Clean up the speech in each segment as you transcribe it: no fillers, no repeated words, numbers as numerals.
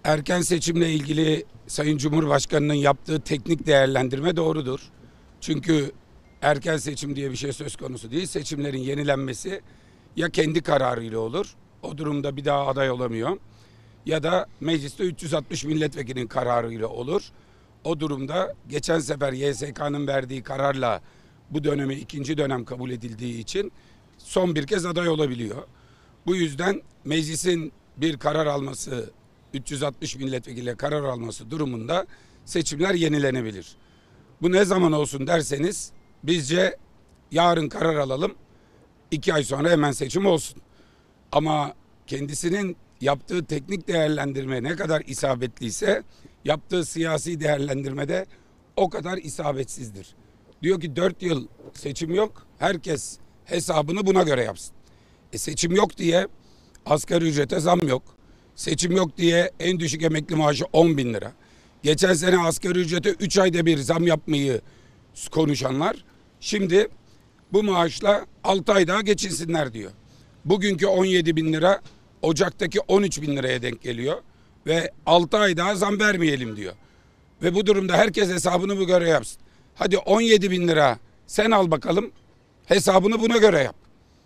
Erken seçimle ilgili Sayın Cumhurbaşkanı'nın yaptığı teknik değerlendirme doğrudur. Çünkü erken seçim diye bir şey söz konusu değil. Seçimlerin yenilenmesi ya kendi kararıyla olur, o durumda bir daha aday olamıyor. Ya da mecliste 360 milletvekilinin kararıyla olur. O durumda geçen sefer YSK'nın verdiği kararla bu dönemi ikinci dönem kabul edildiği için son bir kez aday olabiliyor. Bu yüzden meclisin bir karar alması, 360 milletvekiliyle karar alması durumunda seçimler yenilenebilir. Bu ne zaman olsun derseniz bizce yarın karar alalım, 2 ay sonra hemen seçim olsun. Ama kendisinin yaptığı teknik değerlendirme ne kadar isabetliyse yaptığı siyasi değerlendirme de o kadar isabetsizdir. Diyor ki 4 yıl seçim yok, herkes hesabını buna göre yapsın. Seçim yok diye asgari ücrete zam yok. Seçim yok diye en düşük emekli maaşı 10 bin lira. Geçen sene asgari ücrete 3 ayda bir zam yapmayı konuşanlar şimdi bu maaşla 6 ay daha geçinsinler diyor. Bugünkü 17 bin lira Ocak'taki 13 bin liraya denk geliyor ve 6 ay daha zam vermeyelim diyor. Ve bu durumda herkes hesabını bu göre yapsın. Hadi 17 bin lira sen al bakalım, hesabını buna göre yap.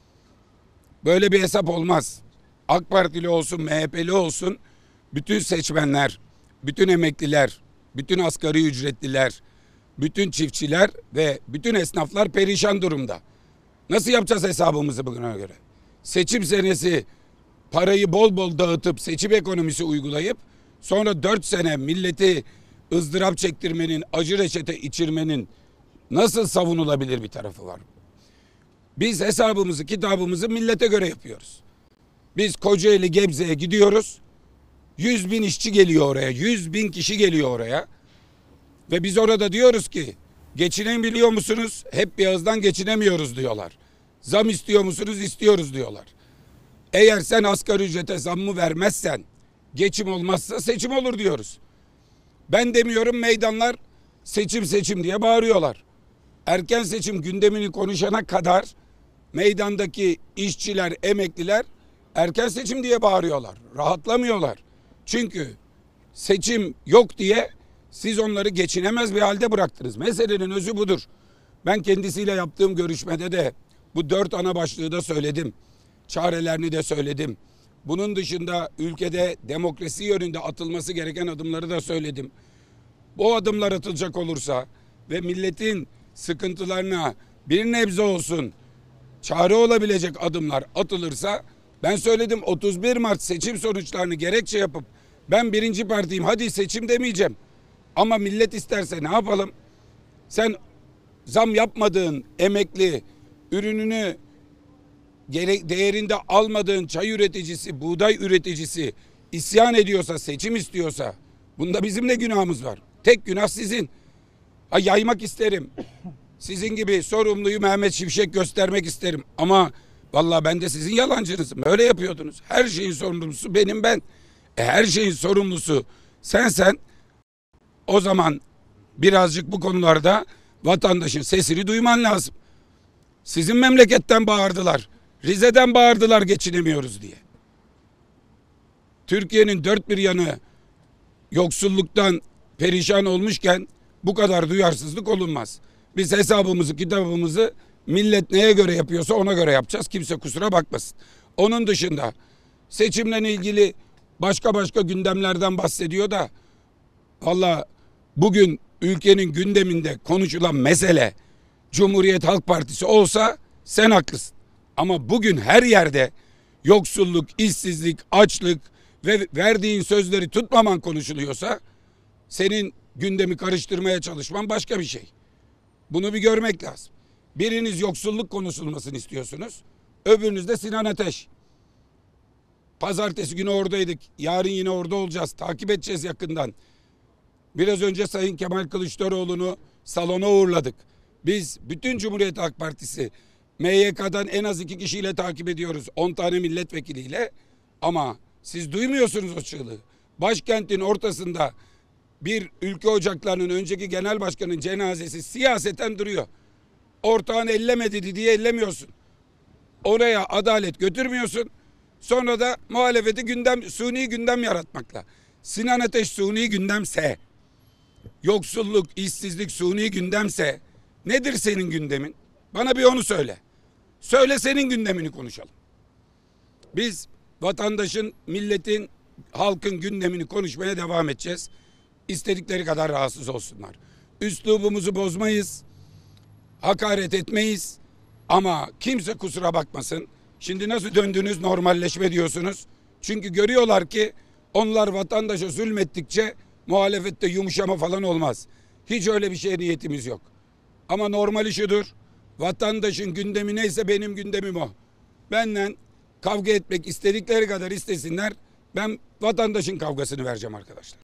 Böyle bir hesap olmaz. AK Partili olsun, MHP'li olsun, bütün seçmenler, bütün emekliler, bütün asgari ücretliler, bütün çiftçiler ve bütün esnaflar perişan durumda. Nasıl yapacağız hesabımızı bugüne göre? Seçim senesi parayı bol bol dağıtıp seçim ekonomisi uygulayıp sonra 4 sene milleti ızdırap çektirmenin, acı reçete içirmenin nasıl savunulabilir bir tarafı var? Biz hesabımızı, kitabımızı millete göre yapıyoruz. Biz Kocaeli, Gebze'ye gidiyoruz. 100 bin işçi geliyor oraya. 100 bin kişi geliyor oraya. Ve biz orada diyoruz ki geçinebiliyor musunuz? Hep bir ağızdan geçinemiyoruz diyorlar. Zam istiyor musunuz? İstiyoruz diyorlar. Eğer sen asgari ücrete zammı vermezsen, geçim olmazsa seçim olur diyoruz. Ben demiyorum, meydanlar seçim seçim diye bağırıyorlar. Erken seçim gündemini konuşana kadar meydandaki işçiler, emekliler erken seçim diye bağırıyorlar. Rahatlamıyorlar. Çünkü seçim yok diye siz onları geçinemez bir halde bıraktınız. Meselenin özü budur. Ben kendisiyle yaptığım görüşmede de bu 4 ana başlığı da söyledim. Çarelerini de söyledim. Bunun dışında ülkede demokrasi yönünde atılması gereken adımları da söyledim. Bu adımlar atılacak olursa ve milletin sıkıntılarına bir nebze olsun çare olabilecek adımlar atılırsa, ben söyledim, 31 Mart seçim sonuçlarını gerekçe yapıp ben birinci partiyim hadi seçim demeyeceğim. Ama millet isterse ne yapalım? Sen zam yapmadığın emekli, ürününü değerinde almadığın çay üreticisi, buğday üreticisi isyan ediyorsa, seçim istiyorsa bunda bizim ne günahımız var? Tek günah sizin. Yaymak isterim. Sizin gibi sorumluyu Mehmet Şimşek göstermek isterim. Ama vallahi ben de sizin yalancınızım. Öyle yapıyordunuz. Her şeyin sorumlusu benim ben. Her şeyin sorumlusu sen o zaman birazcık bu konularda vatandaşın sesini duyman lazım. Sizin memleketten bağırdılar. Rize'den bağırdılar geçinemiyoruz diye. Türkiye'nin dört bir yanı yoksulluktan perişan olmuşken bu kadar duyarsızlık olunmaz. Biz hesabımızı, kitabımızı millet neye göre yapıyorsa ona göre yapacağız. Kimse kusura bakmasın. Onun dışında seçimle ilgili başka gündemlerden bahsediyor da valla bugün ülkenin gündeminde konuşulan mesele Cumhuriyet Halk Partisi olsa sen haklısın. Ama bugün her yerde yoksulluk, işsizlik, açlık ve verdiğin sözleri tutmaman konuşuluyorsa senin gündemi karıştırmaya çalışman başka bir şey. Bunu bir görmek lazım. Biriniz yoksulluk konuşulmasını istiyorsunuz. Öbürünüz de Sinan Ateş. Pazartesi günü oradaydık. Yarın yine orada olacağız. Takip edeceğiz yakından. Biraz önce Sayın Kemal Kılıçdaroğlu'nu salona uğurladık. Biz bütün Cumhuriyet Halk Partisi MYK'dan en az 2 kişiyle takip ediyoruz. 10 tane milletvekiliyle. Ama siz duymuyorsunuz o çığlığı. Başkentin ortasında bir ülke ocaklarının önceki genel başkanın cenazesi siyaseten duruyor. Ortağın ellemedi diye ellemiyorsun. Oraya adalet götürmüyorsun. Sonra da muhalefeti suni gündem yaratmakla. Sinan Ateş suni gündemse, yoksulluk, işsizlik suni gündemse nedir senin gündemin? Bana bir onu söyle. Söyle, senin gündemini konuşalım. Biz vatandaşın, milletin, halkın gündemini konuşmaya devam edeceğiz. İstedikleri kadar rahatsız olsunlar. Üslubumuzu bozmayız. Hakaret etmeyiz. Ama kimse kusura bakmasın. Şimdi nasıl döndünüz, normalleşme diyorsunuz. Çünkü görüyorlar ki onlar vatandaşa zulmettikçe muhalefette yumuşama falan olmaz. Hiç öyle bir şeye niyetimiz yok. Ama normali şudur. Vatandaşın gündemi neyse benim gündemim o. Benden kavga etmek istedikleri kadar istesinler. Ben vatandaşın kavgasını vereceğim arkadaşlar.